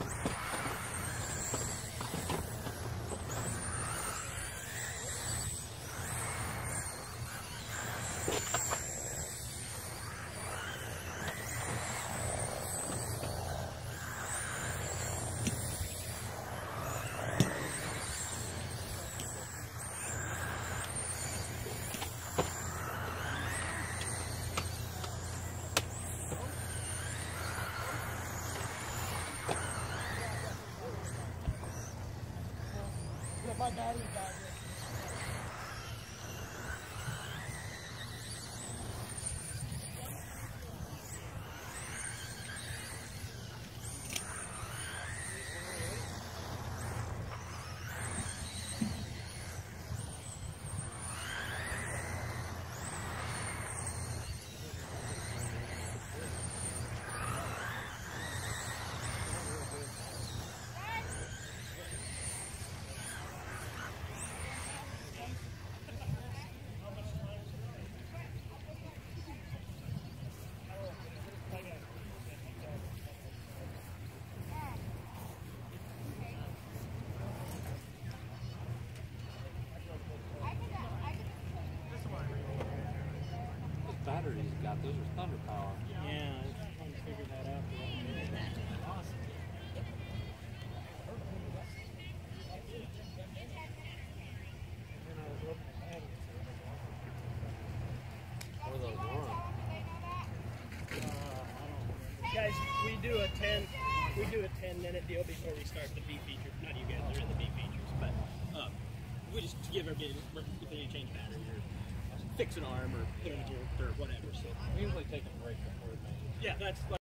My battery died. Batteries you got, those are thunder power. Yeah, I'm trying to figure that out. Awesome. What are those warm? Guys, we do a 10-minute deal before we start the B feature. Not you guys, they're in the B features, but we just give everybody if they need to change battery or fix an arm or put in a gear or whatever. So We usually take a break before we make it. yeah, that's.